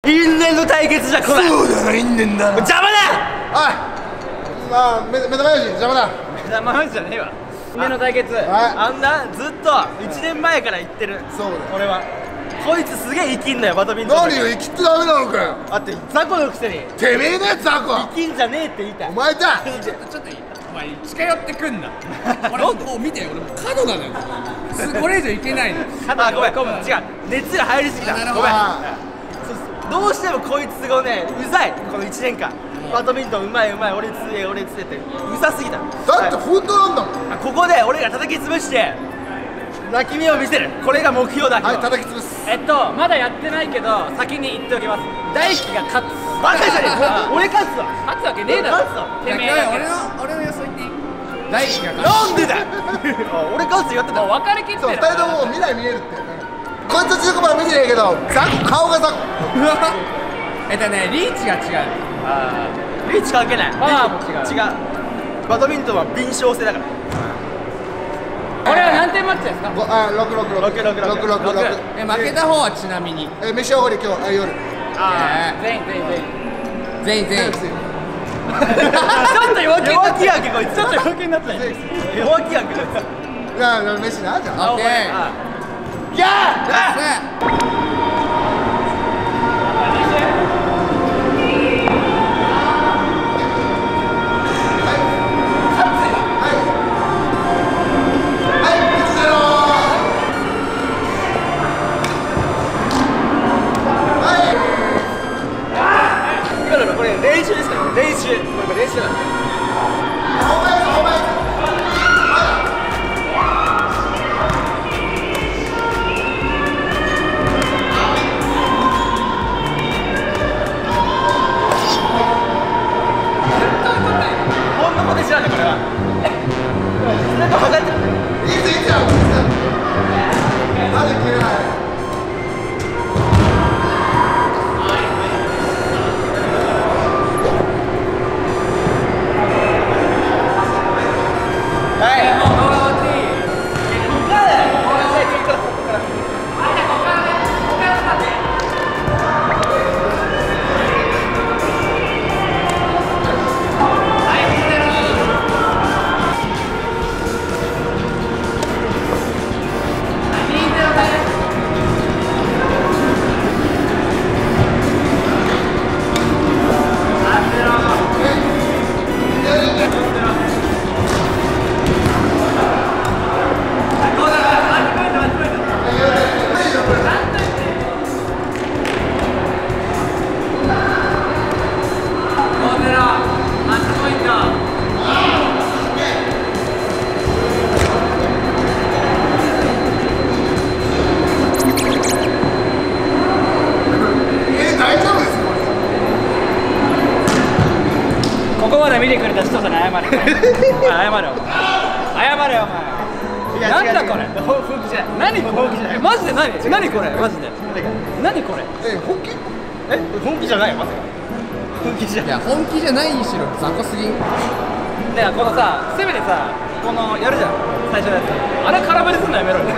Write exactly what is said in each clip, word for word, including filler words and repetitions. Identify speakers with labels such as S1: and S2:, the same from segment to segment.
S1: 因縁の対決じゃこれ。
S2: そうだな、因縁だな。
S1: 邪魔だ。
S2: おい、まあ目玉よし邪魔だ。
S1: 邪魔じゃねえわ。因縁の対決、あんなずっといちねんまえから言ってる。
S2: そうだよ。
S1: 俺はこいつすげえ生きんだよ、バドミントン。
S2: 何よ、生きってダメなのかよ。
S1: だって雑魚のくせに
S2: てめえのやつザコ。
S1: 生きんじゃねえって言いたい。
S2: お前だ。
S3: ちょっとちょっといい、お前近寄ってくんな。俺もこう見て、俺も角なのよ。これ以上いけないの。
S1: あ、ごめん、ごめん、違う、熱が入りすぎた。ごめん。どうしてもこいつがね、うざい、このいちねんかん。バドミントンうまいうまい、俺強え俺強えってうざすぎた。
S2: だって本当なんだもん。
S1: ここで俺が叩き潰して泣き目を見せる、これが目標だ。
S2: はい、叩き潰す。
S4: えっとまだやってないけど先に言っておきます。大輝が勝つ。
S1: バカじゃねえ、俺勝つわ。
S4: 勝つわけねえだろ。
S1: 勝つわ。
S4: てめえだけ。
S3: 俺の俺の予想言っていい？大輝が
S1: なんでだよ。俺勝つよってた。
S4: もう分かりきって
S2: そう、
S4: る。
S2: 二人とも未来見えるって。こいつじゅうごばん見てないけど、ザコ顔がザコ。
S3: えっとね、リーチが違う。
S1: あー、リーチ関係ない。
S4: パワーも違う。
S1: 違う。バドミントンは敏捷性だから。
S4: これは何点マッチですか？
S2: ごあ、六六六
S1: 六六六
S2: 六六六。
S3: え、負けた方はちなみに
S2: え、飯おごり今日あ夜。
S4: ああ、全員全員全員。
S3: 全員全員
S2: 全員
S4: ちょっと弱気にな
S1: 弱
S4: った。
S1: 気やんけこいつ。
S4: ちょっと弱気になったよ。
S1: 弱気やんけこいつ。
S2: じゃあ飯なじゃあ。
S3: オッケー。
S1: いやー。これ練習ですから、練習。これ練習なんだ。ほんのポテンシャルなんだこれは。実力測ってる。
S2: いいぞいいぞ。なんで切れない。
S4: ここまで見てくれた人さんに謝れ。お前謝れよ。謝れよお前。なんだこれ。
S1: 本気じゃない。
S4: 何これ。マジで何？何これマジで。何これ。
S2: え、本気？
S1: え、本気じゃないよまさか。本気じゃ
S3: いや、本気じゃないにしろ雑魚すぎん。
S4: でこのさ、せめてさ、このやるじゃん最初のやつ。あれ空振りすんのやめろよ。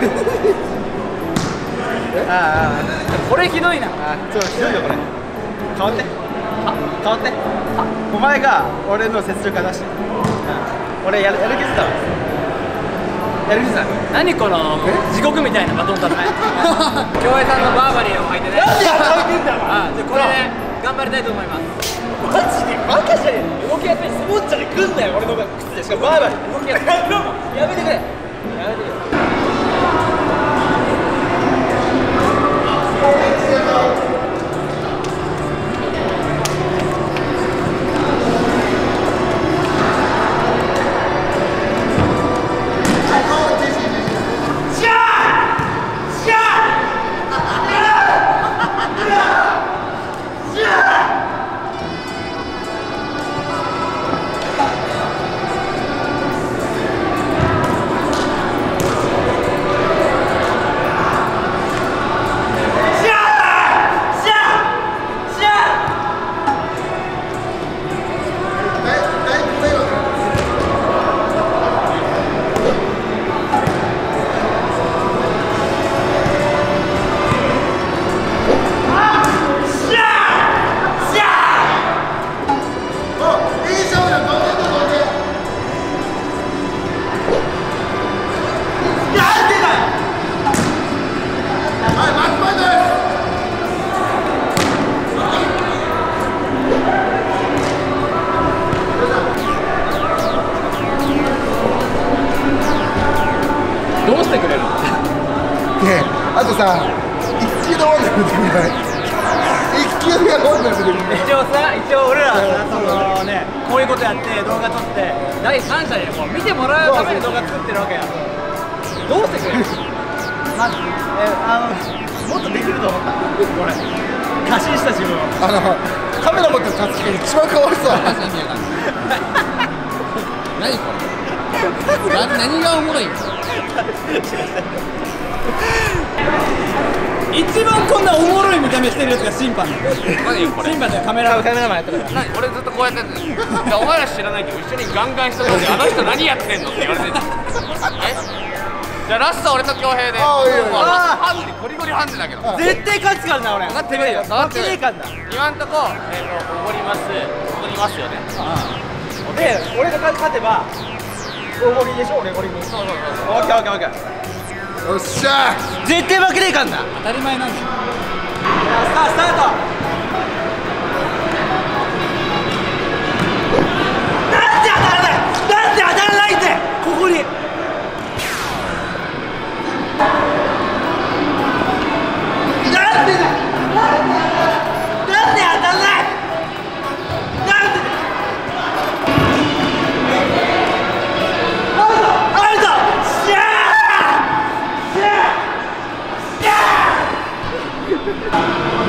S1: ああ、
S4: これひどいな。
S1: ああ、そうひどいよこれ。変わって。あ、変わって。あ、お前が俺の雪辱話して。俺やるやる気だわ。やる気だ。
S4: 何この地獄みたいなバトンタッチ。京平さんのバーバリーを履いてね。
S1: なんでやってんだよ。
S4: あ、じゃあこれで頑張りたいと思います。
S1: マジでバカじゃねえ。動きやすいスポッチャで来んなよ俺の靴で。しかもバーバリー動きやすい。やめてくれ。やめてくれ。
S2: さ一球で終わんないみたいな一球で終わんないみたいな
S4: 一応さ、一応俺らはさ、そのね、こういうことやって動画撮って第三者にもう見てもらうために動画作ってるわけや。どうしてくれる？まず、え、あの、もっとできると思った俺過信した自分を。
S2: あのカメラ持ってるたつきが一番かわいそう
S3: 何これな何がおもろいん
S4: 一番こんなおもろい見た目してるやつが審判なの。
S3: 何これ
S4: 審判でカメラカメラマンやったから。
S3: 何俺ずっとこうやってんのお前ら知らないけど一緒にガンガンした時あの人何やってんのって言われてるえじゃあラスト俺と恭平で
S2: ああいいよ
S3: ハンデゴリゴリハンデだけど
S4: 絶対勝つからな俺。
S3: 分かってないよ分かってない
S4: 負けねえからな。
S3: 今んとこえっとおごりますおごりますよね
S4: で、俺が勝てば大盛りでしょ、俺盛りに。そうそうそう。オッケーオッケーオッケー。
S2: よっしゃ
S4: 絶対負けねえかんな。
S3: 当たり前なんだよ
S4: さあスタート。なんで当たらないなんで当たらないってここになんでだなんでなんで当たらないなんでアウトアウトシャーシャーシャー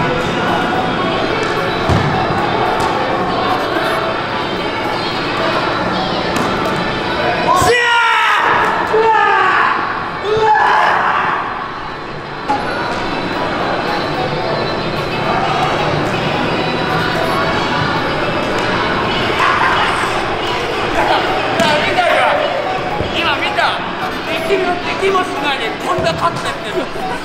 S3: 敵もしないでこんな勝ってってる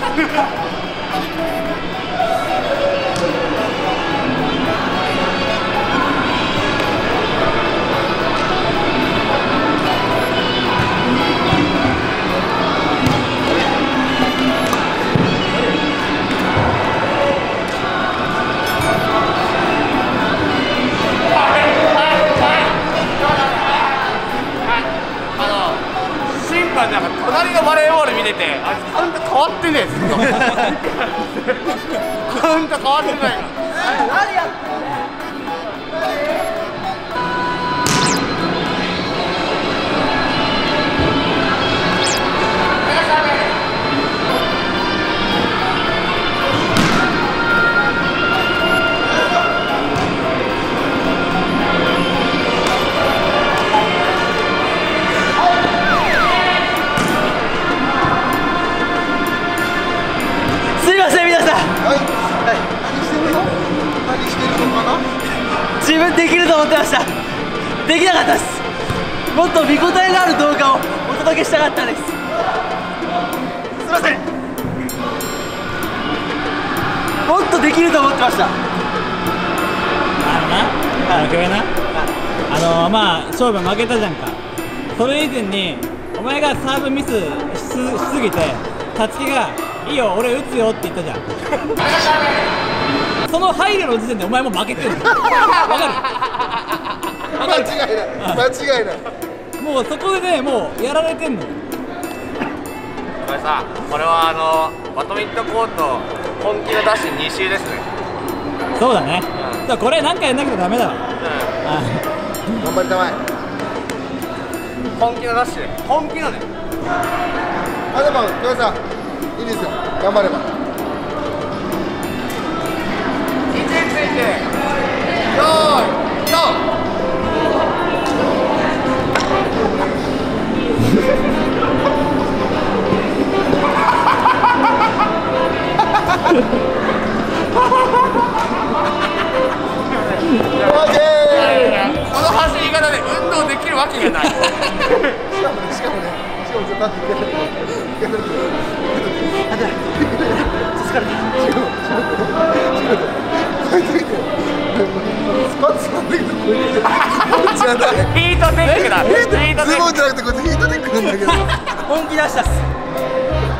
S3: なんか隣のバレーボール見てて、あいつカウント変わってねえずっとカウント変わってないから
S4: 何やってんの自分できると思ってました。できなかったです。もっと見応えのある動画をお届けしたかったです。すいません。もっとできると思ってました。
S5: あのな、あの今日な、あのまあ勝負負けたじゃんか。それ以前にお前がサーブミスし す, しすぎて、たつきがいいよ俺打つよって言ったじゃん。その配慮の時点でお前も負けてる。わかる？
S2: 間違いない間違いない
S5: もうそこでね、もうやられてんの。
S3: これさ、これはあのバドミントンコート本気のダッシュに周ですね。
S5: そうだね、うん、これなんかやんなきゃダメだわ、うん、
S2: 頑張りたまえ
S3: 本気のダッシュ本気のね
S2: あ、でも皆さんいいですよ、頑張れば
S3: 位置についてよーいドンこの走り方で運動できるわけがない。しかもね、
S2: しかもね、しかもちょっと待って、いけない、いけない、あ、じゃあ、疲れた、しかも、しかも、しかも、こいつ見て、スパッツなんだけど、これ、こっちじゃない。
S3: ヒートテックだ。ヒートテック。
S2: ズボンじゃなくて、こいつヒートテックなんだけど。
S4: 本気出したっす。